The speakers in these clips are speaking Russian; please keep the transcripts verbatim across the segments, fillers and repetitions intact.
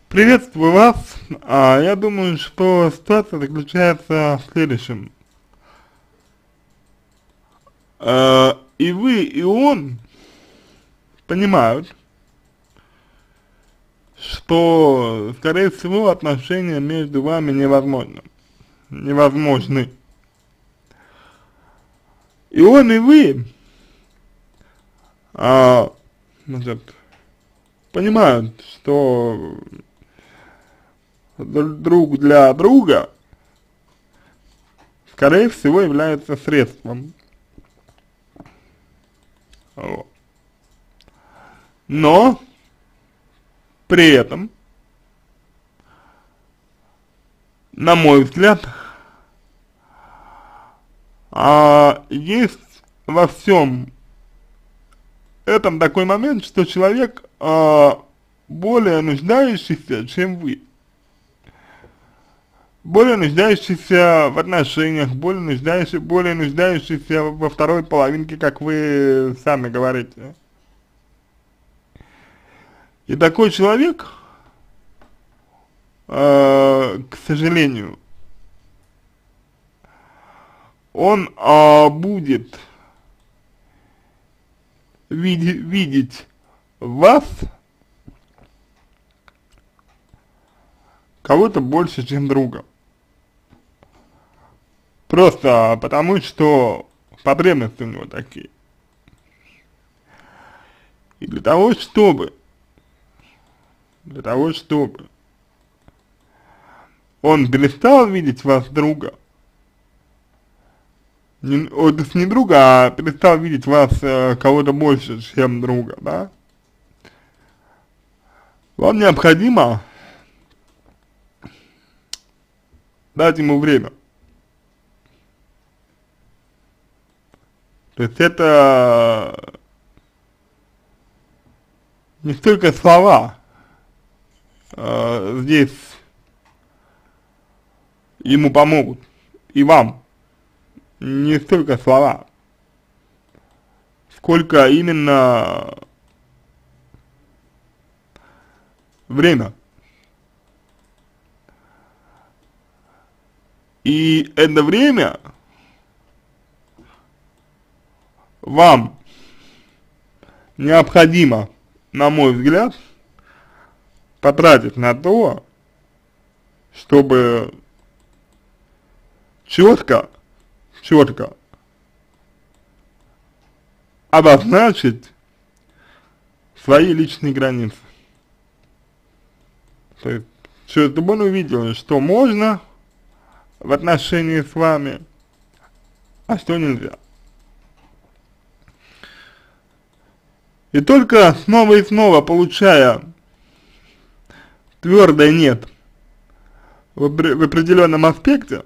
Приветствую вас. А, я думаю, что ситуация заключается в следующем. А, и вы, и он понимают, что, скорее всего, отношения между вами невозможны. Невозможны. И он, и вы, а, значит, понимают, что друг для друга, скорее всего, является средством. Вот. Но при этом, на мой взгляд, а, есть во всем этом такой момент, что человек а, более нуждающийся, чем вы. Более нуждающийся в отношениях, более нуждающийся, более нуждающийся во второй половинке, как вы сами говорите. И такой человек, э, к сожалению, он э, будет види видеть вас кого-то больше, чем друга. Просто потому, что потребности у него такие. И для того, чтобы, для того, чтобы он перестал видеть вас друга, не, о, то есть не друга, а перестал видеть вас э, кого-то больше, чем друга, да, вам необходимо дать ему время. То есть это не столько слова, э, здесь ему помогут, и вам, не столько слова, сколько именно время. И это время вам необходимо, на мой взгляд, потратить на то, чтобы четко, четко обозначить свои личные границы. То есть, чтобы он увидел, что можно в отношении с вами, а что нельзя. И только снова и снова получая твердое «нет» в, в определенном аспекте,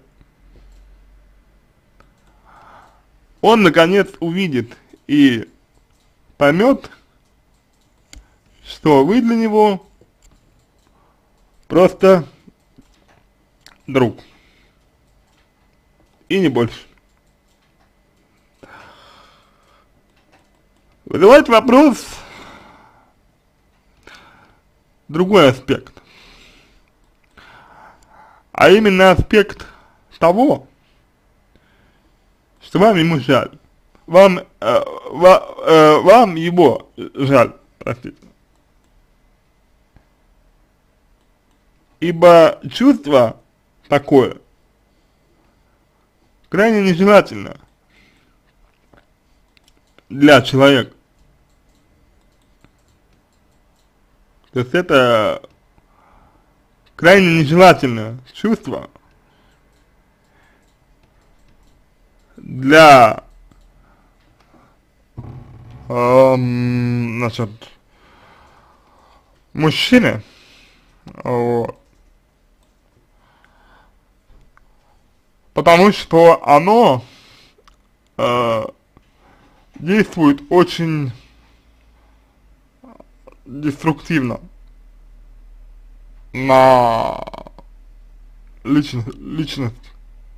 он наконец увидит и поймет, что вы для него просто друг. И не больше. Вызывает вопрос другой аспект. А именно аспект того, что вам ему жаль. Вам, э, ва, э, вам его жаль, простите. Ибо чувство такое крайне нежелательно для человека. То есть это крайне нежелательное чувство для эм, значит, мужчины, вот, потому что оно э, действует очень деструктивно на личность, личность.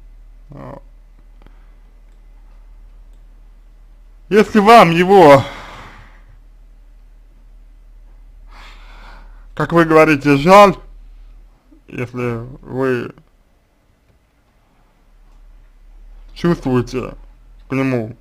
Если вам его, как вы говорите, жаль, если вы чувствуете к нему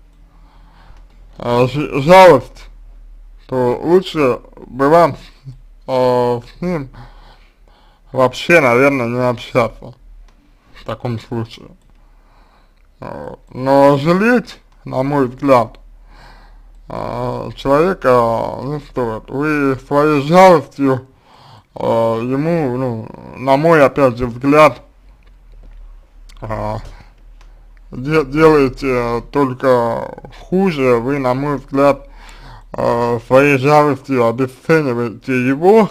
э, ж жалость, то лучше бы вам э, с ним вообще, наверное, не общаться в таком случае. Э, но жалеть, на мой взгляд, э, человека не стоит. Вы своей жалостью э, ему, ну, на мой, опять же, взгляд, э, де делаете только хуже. Вы, на мой взгляд, э, своей жалостью обесцениваете его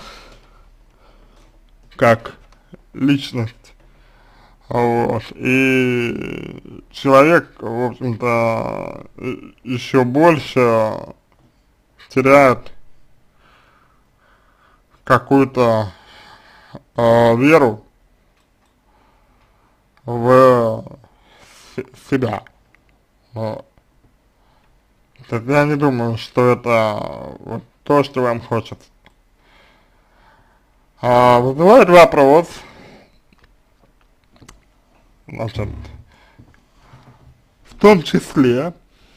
как личность. Вот. И человек, в общем-то, еще больше теряет какую-то э, веру в себя. Вот. То есть я не думаю, что это вот то, что вам хочется. А, вызывает вопрос, значит, в том числе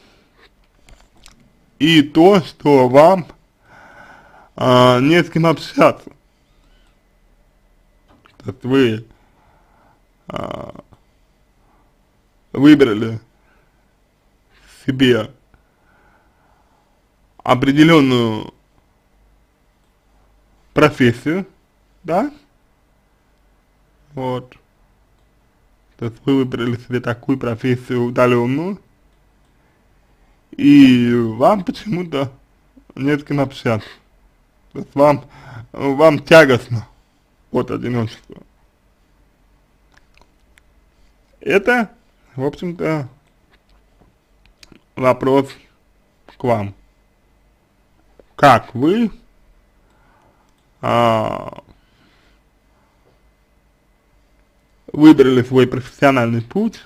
и то, что вам а, не с кем общаться. То есть вы а, выбрали себе определенную профессию, да, вот, то есть вы выбрали себе такую профессию удаленную, и вам почему-то не с кем общаться, то есть вам, вам тягостно от одиночества. Это, в общем-то, вопрос к вам. Как вы а, выбрали свой профессиональный путь?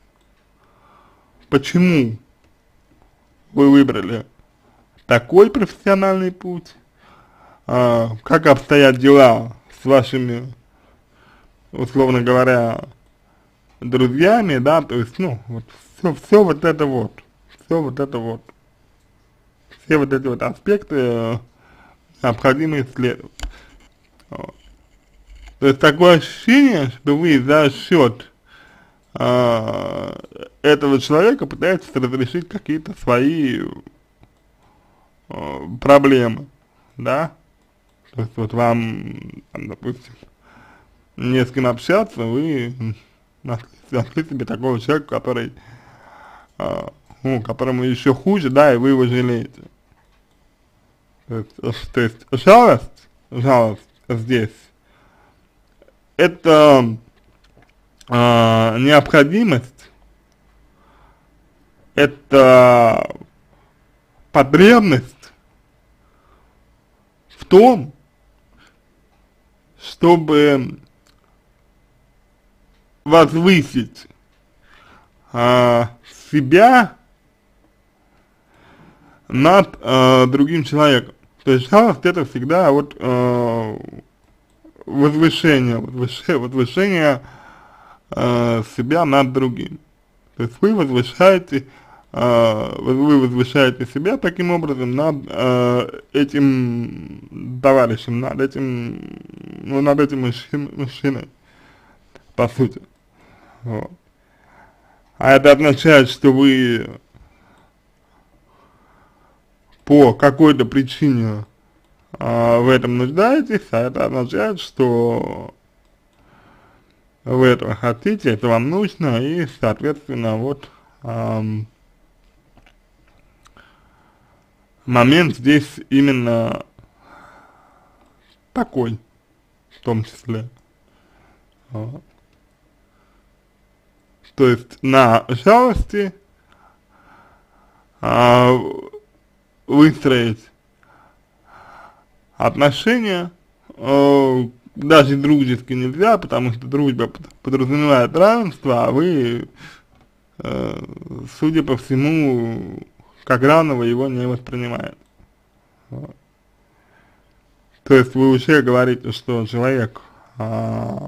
Почему вы выбрали такой профессиональный путь? А, как обстоят дела с вашими, условно говоря, друзьями, да, то есть, ну, вот, все, все вот это вот, все вот это вот, все вот эти вот аспекты э, необходимо исследовать. Вот. То есть такое ощущение, что вы за счет э, этого человека пытаетесь разрешить какие-то свои э, проблемы, да, то есть вот вам, там, допустим, не с кем общаться, вы нашли, нашли себе такого человека, который, э, ну, которому еще хуже, да, и вы его жалеете. То есть, то есть жалость, жалость здесь, это э, необходимость, это потребность в том, чтобы возвысить э, себя над э, другим человеком. То есть жалость это всегда вот э, возвышение, возвышение, возвышение э, себя над другим. То есть вы возвышаете, э, вы возвышаете себя таким образом над э, этим товарищем, над этим, ну, над этим мужчин, мужчиной, по сути. Вот. А это означает, что вы по какой-то причине а, в этом нуждаетесь, а это означает, что вы этого хотите, это вам нужно, и, соответственно, вот ам, момент здесь именно такой, в том числе. Вот. То есть на жалости а, выстроить отношения, э, даже дружески нельзя, потому что дружба подразумевает равенство, а вы, э, судя по всему, как равного его не воспринимаете. Вот. То есть вы уже говорите, что человек а,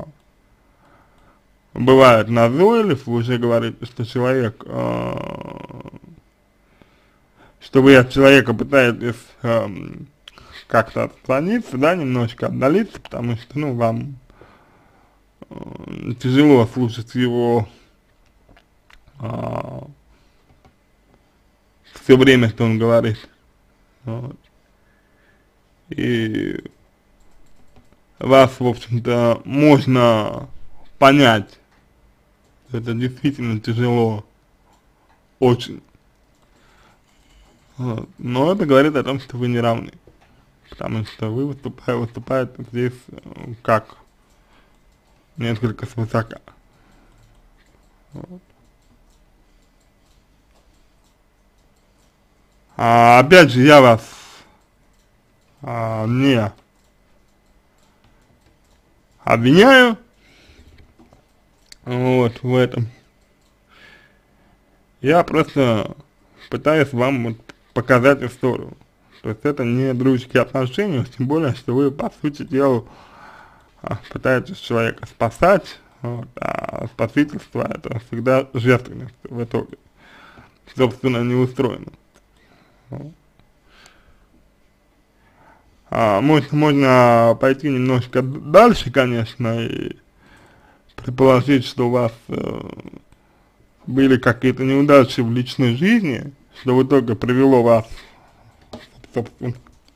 бывает назойлив, вы уже говорите, что человек, а, что вы от человека пытаетесь а, как-то отклониться, да, немножко отдалиться, потому что, ну, вам а, тяжело слушать его а, все время, что он говорит. Вот. И вас, в общем-то, можно понять, это действительно тяжело, очень. Вот. Но это говорит о том, что вы не равны, потому что вы выступаете, выступаете здесь э, как несколько свысока. Вот. А, опять же, я вас а, не обвиняю вот в этом. Я просто пытаюсь вам вот показать историю. То есть это не дружеские отношения, тем более, что вы, по сути дела, а, пытаетесь человека спасать, вот, а спасительство это всегда жертвенность в итоге, собственно, не устроено. Вот. А, можно, можно пойти немножко дальше, конечно, и предположить, что у вас э, были какие-то неудачи в личной жизни, что в итоге привело вас, собственно,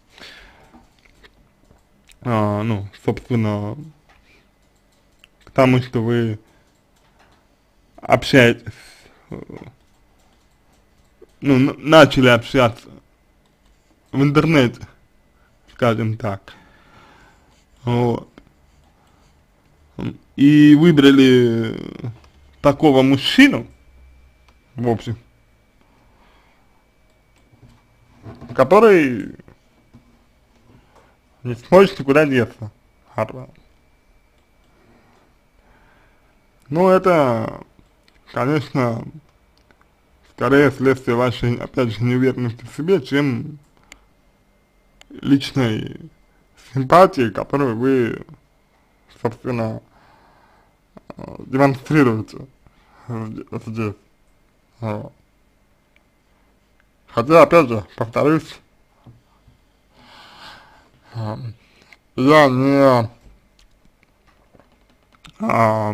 а, ну, собственно, к тому, что вы общаетесь, э, ну, начали общаться в интернете, скажем так, вот, и выбрали такого мужчину, в общем, который не сможет никуда деться от вас. Ну, это, конечно, скорее следствие вашей, опять же, неуверенности в себе, чем личной симпатии, которую вы, собственно, демонстрируете здесь. Вот. Хотя, опять же, повторюсь, я не а,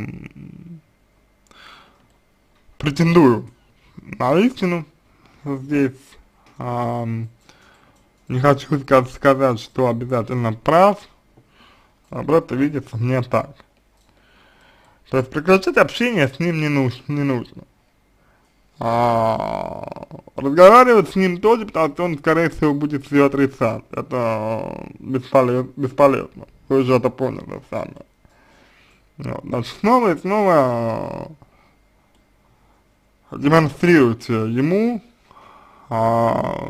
претендую на истину здесь, а, не хочу сказать, что обязательно прав, а просто видится мне так. То есть прекращать общение с ним не нужно, не нужно. А, разговаривать с ним тоже, потому что он, скорее всего, будет все отрицать. Это бесполезно, бесполезно. Вы уже это поняли сами. Вот. Значит, снова и снова демонстрируйте ему а,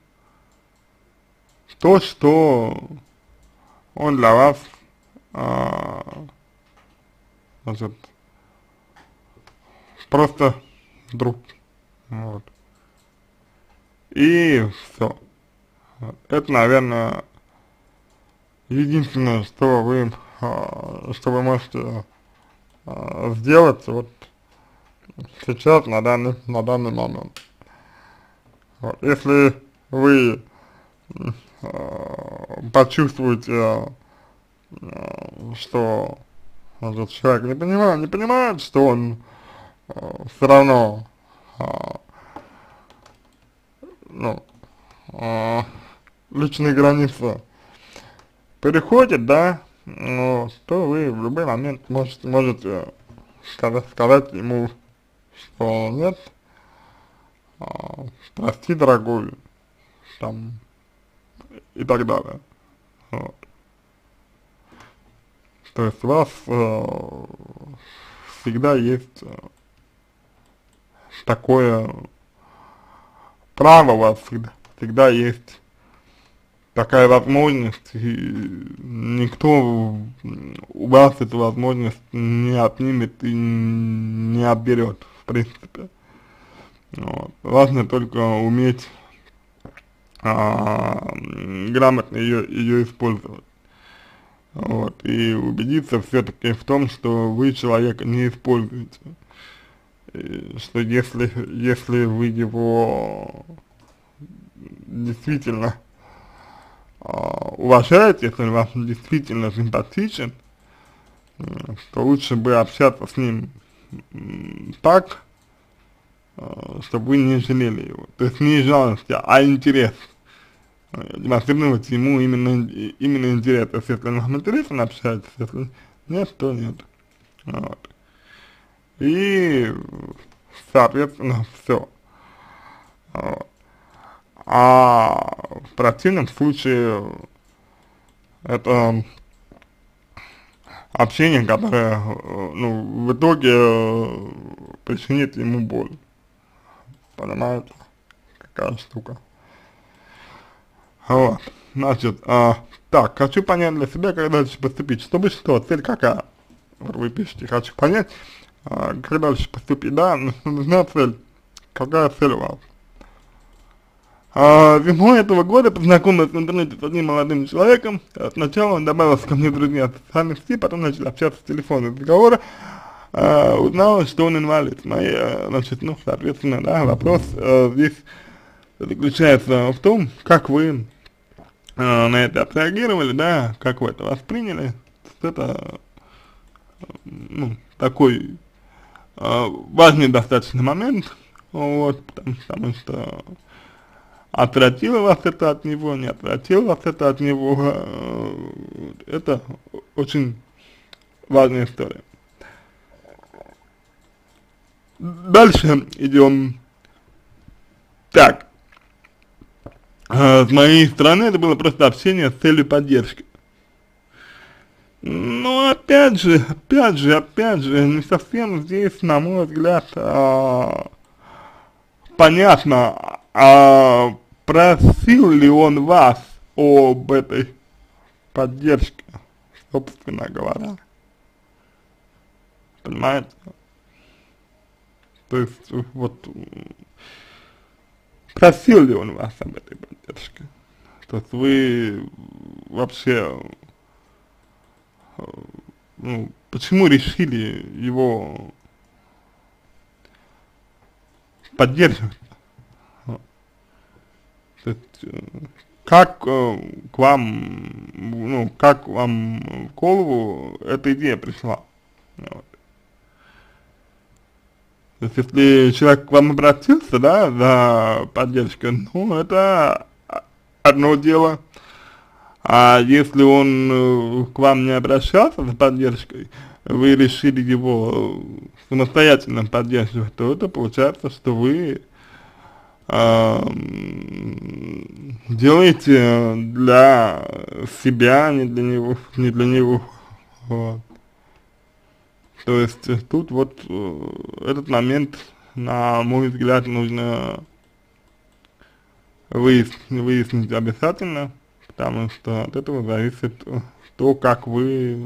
то, что он для вас а, значит, просто друг. Вот. И все. Вот. Это, наверное, единственное, что вы, а, что вы можете а, сделать вот сейчас, на данный, на данный момент. Вот. Если вы а, почувствуете, а, что этот человек не понимает, не понимает, что он а, все равно а, ну, а, личные границы переходит, да, ну, то вы в любой момент можете, можете сказать, сказать ему, что нет, а, прости, дорогой, там, и так далее. Вот. То есть у вас э, всегда есть э, такое право, у вас всегда, всегда есть такая возможность, и никто у вас эту возможность не отнимет и не отберет, в принципе. Вот. Важно только уметь а, грамотно ее, ее использовать. вот, и убедиться все-таки в том, что вы человека не используете, и что если, если вы его действительно а, уважаете, если он вам действительно симпатичен, м, то лучше бы общаться с ним м, так, а, чтобы вы не жалели его. То есть не жалость, а интерес. Э, демонстрировать ему именно, и- именно интерес. То есть если он вам интересен, общается, если нет, то нет. Вот. И, соответственно, все. А в противном случае это общение, которое, э, ну, в итоге э, причинит ему боль. Понимаете? Какая штука. Вот. Значит, а, так, хочу понять для себя, как дальше поступить. Чтобы что, цель какая? Вот вы пишете, хочу понять, а, как дальше поступить. Да, ну, нужна цель. Какая цель у вас? А, весной этого года познакомилась в интернете с одним молодым человеком. А, Сначала он добавился ко мне в друзья в социальных сетей, потом начал общаться с телефона разговора. А, узнала, что он инвалид. Мои, а, значит, ну, соответственно, да, вопрос а, здесь заключается в том, как вы а, на это отреагировали, да, как вы это восприняли. Это, ну, такой а, важный достаточно момент, вот, потому, потому что отвратило вас это от него, не отвратило вас это от него, э, это очень важная история. Дальше идем. Так, э, с моей стороны это было просто общение с целью поддержки. Но опять же, опять же, опять же, не совсем здесь, на мой взгляд, а, понятно, а просил ли он вас об этой поддержке, собственно говоря, понимаете? То есть, вот, просил ли он вас об этой поддержке? То есть вы вообще, э, ну, почему решили его поддерживать? То есть, э, как э, к вам, ну, как вам в голову эта идея пришла? Вот. То есть, если человек к вам обратился, да, за поддержкой, ну, это одно дело. А если он э, к вам не обращался за поддержкой, вы решили его самостоятельно поддерживать, то это получается, что вы а, делаете для себя, не для него, не для него. Вот. То есть э, тут вот э, этот момент, на мой взгляд, нужно выяснить, выяснить обязательно, потому что от этого зависит э, то, как вы,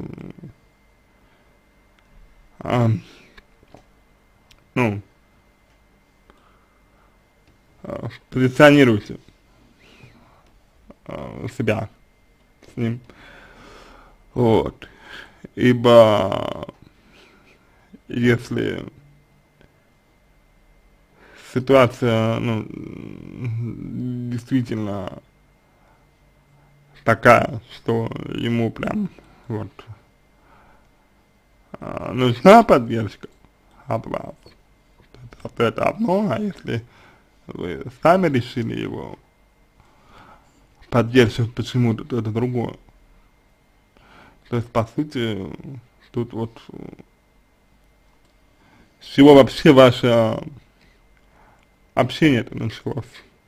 а, ну, а, позиционируете а, себя с ним. Вот. Ибо если ситуация, ну, действительно такая, что ему прям вот а, нужна поддержка от вас, это, это одно, а если вы сами решили его поддерживать почему-то, то это другое. То есть, по сути, тут вот с чего вообще ваше общение-то началось?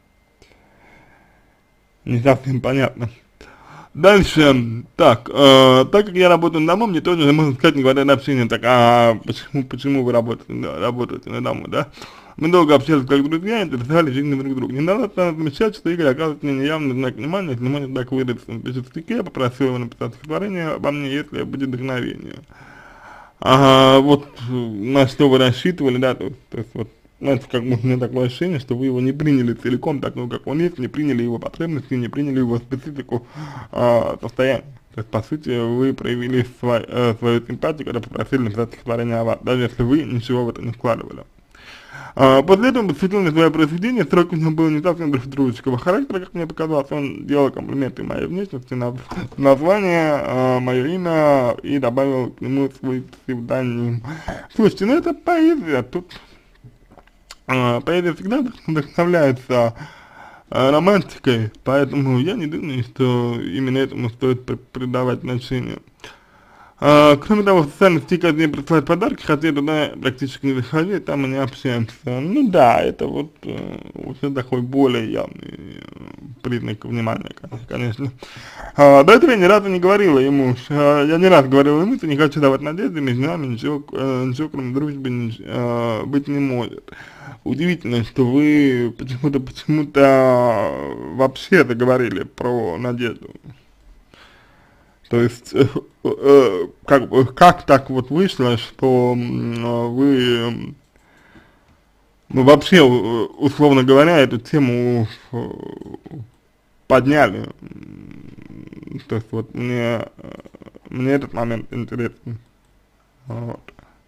Не совсем понятно. Дальше, так, э, так как я работаю на дому, мне тоже, можно сказать, не хватает общения. Так, а почему, почему вы работаете, да, работаете на дому, да? Мы долго общались как друзья, интересовались жизнью друг друга. Недавно стало замечать, что Игорь оказывает мне неявный знак внимания, если может так выразиться. Он пишет в стике, попросил его написать стихотворение обо мне, если будет вдохновение. Ага, вот на что вы рассчитывали, да, то, то есть вот, знаете, как бы у меня такое ощущение, что вы его не приняли целиком, такой, как он есть, не приняли его потребности, не приняли его специфику а, состояния. То есть, по сути, вы проявили свой, э, свою симпатию, когда попросили написать стихотворение о вас, даже если вы ничего в это не вкладывали. А, после этого он посвятил мне свое произведение, срок у него был не совсем дружеского характера, как мне показалось, он делал комплименты моей внешности, на, название, а, мое имя и добавил к нему свой псевдоним. Слушайте, ну это поэзия, тут а, поэзия всегда вдохновляется а, романтикой, поэтому я не думаю, что именно этому стоит придавать значение. А, кроме того, в социальной сети каждый день присылают подарки, хотя я туда практически не захожу, там мы не общаемся. Ну да, это вот э, уже такой более явный э, признак внимания, конечно. А, до этого я ни разу не говорила ему, а, я не раз говорила ему, что не хочу давать надежды, между нами ничего, э, ничего кроме дружбы не, э, быть не может. Удивительно, что вы почему-то, почему-то вообще заговорили про надежду. То есть, э, э, как, как так вот вышло, что э, вы, ну, вообще, условно говоря, эту тему э, подняли. То есть, вот мне, мне этот момент интересен. Вот.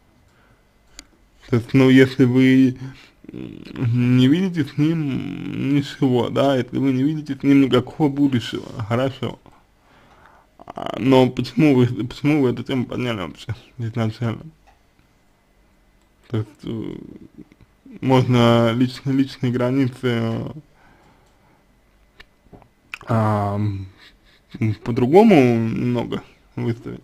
То есть, ну, если вы не видите с ним ничего, да, если вы не видите с ним никакого будущего, хорошо. Но почему вы, почему вы эту тему подняли вообще изначально? То есть, э, можно личные, личные границы э, по-другому немного выставить.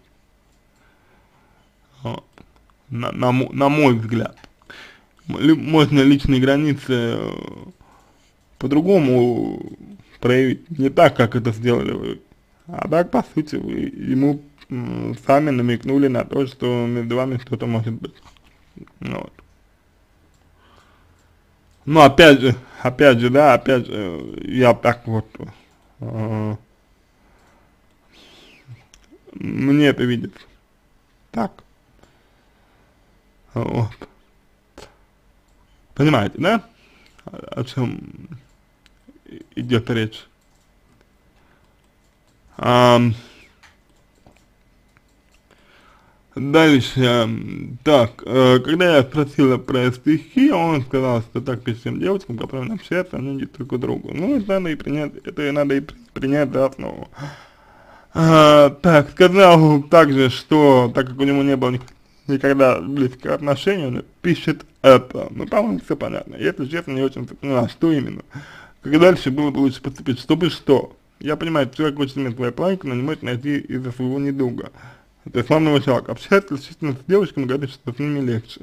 Вот. На, на, на мой взгляд. Можно личные границы по-другому проявить, не так, как это сделали вы. А так, по сути, вы ему м, сами намекнули на то, что между вами что-то может быть. Ну, вот. Ну, опять же, опять же, да, опять же, я так вот, э, мне это видится. Так. Вот. Понимаете, да? О, о чем идет речь? А, дальше, так, э, когда я спросила про стихи, он сказал, что так пишет всем девочкам, которые общаются, они идут друг к другу. Ну, это надо и принять, это надо и принять за основу. А, так, сказал также, что, так как у него не было ни, никогда близкого отношения, он пишет это. Ну, по-моему, все понятно. Если честно, не очень поняла, что именно. Как дальше было бы лучше поступить, чтобы что? Я понимаю, человек хочет иметь свою планку, но не может найти из-за своего недуга. То есть славного человека общается исключительно с девушками, говорит, что с ними легче.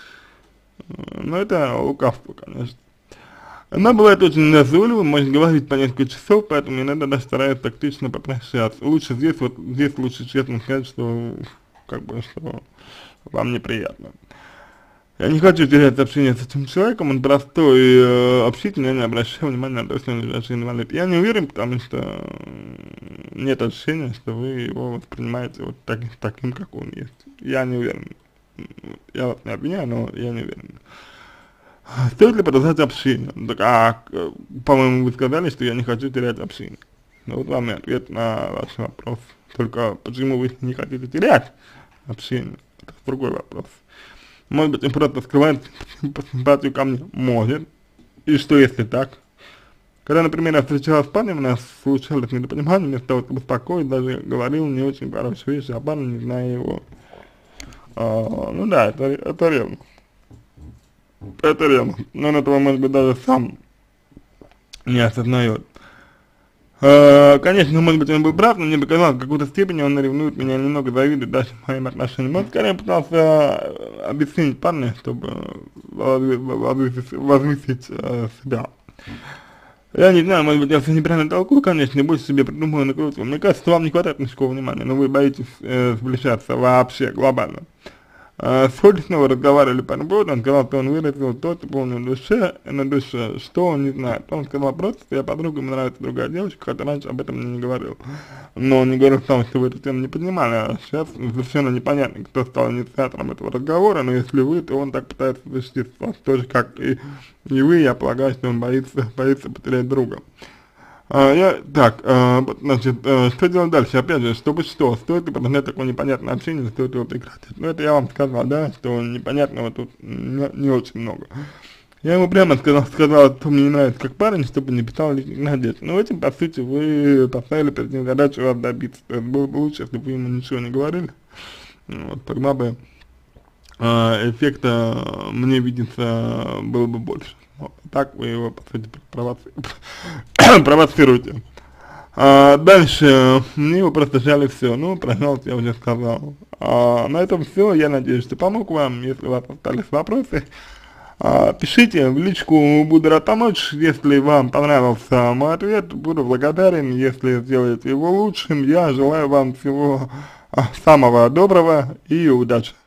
Но это лукавство, конечно. Она бывает очень назойливой, может говорить по несколько часов, поэтому иногда даже стараюсь тактично попрощаться. Лучше здесь, вот здесь лучше честно сказать, что как бы, что вам неприятно. Я не хочу терять общение с этим человеком, он простой, э, общительный, я не обращаю внимания на то, что он лежащий инвалид. Я не уверен, потому что нет ощущения, что вы его воспринимаете вот так, таким, как он есть. Я не уверен. Я вас не обвиняю, но я не уверен. Стоит ли продолжать общение? Так, а, по-моему, вы сказали, что я не хочу терять общение. Ну, вот вам и ответ на ваш вопрос. Только почему вы не хотите терять общение? Это другой вопрос. Может быть, он просто скрывает симпатию ко мне? Может. И что, если так? Когда, например, я встречалась с парнем, у нас случалось недопонимание, вместо того, чтобы успокоить, даже говорил не очень хорошие вещи, а парень, не зная его. А, ну да, это, это ревность. Это ревность. Но он этого, может быть, даже сам не осознает. Uh, конечно, может быть, он был прав, но мне показалось, в какой-то степени он ревнует меня, немного завидует даже моим отношениям. Он скорее пытался объяснить парня, чтобы возвысить, возвысить uh, себя. Я не знаю, может быть, я все неправильно толкую, конечно, и больше себе придумываю накрутку. Мне кажется, вам не хватает мужского внимания, но вы боитесь э, сближаться вообще глобально. Uh, Сколько снова разговаривали по этому поводу, он сказал, что он выразил то, что было на душе, на душе, что он не знает. Он сказал просто, что я подруга, мне нравится другая девочка, хотя раньше об этом мне не говорил. Но он не говорил сам, что вы эту тему не поднимали, а сейчас совершенно непонятно, кто стал инициатором этого разговора, но если вы, то он так пытается защитить вас, тоже как и, и вы, я полагаю, что он боится, боится потерять друга. А, я, так, а, вот, значит, э, что делать дальше? Опять же, чтобы что, стоит ли продолжать такое непонятное общение, стоит его прекратить? Ну, это я вам сказал, да, что непонятного тут не, не очень много. Я ему прямо сказал, сказал, что мне не нравится как парень, чтобы не писал лишних надежд. Но этим, по сути, вы поставили перед ним задачу вас добиться. То есть было бы лучше, если бы вы ему ничего не говорили. Вот, тогда бы э, эффекта, мне видится, было бы больше. Вот, так вы его, по сути, провоци... провоцируете. А дальше, мне его просто жали все. Ну, пожалуйста, я уже сказал. А, на этом все. Я надеюсь, что помог вам. Если у вас остались вопросы, а, пишите в личку, буду рад помочь. Если вам понравился мой ответ, буду благодарен. Если сделаете его лучшим, я желаю вам всего а, самого доброго и удачи.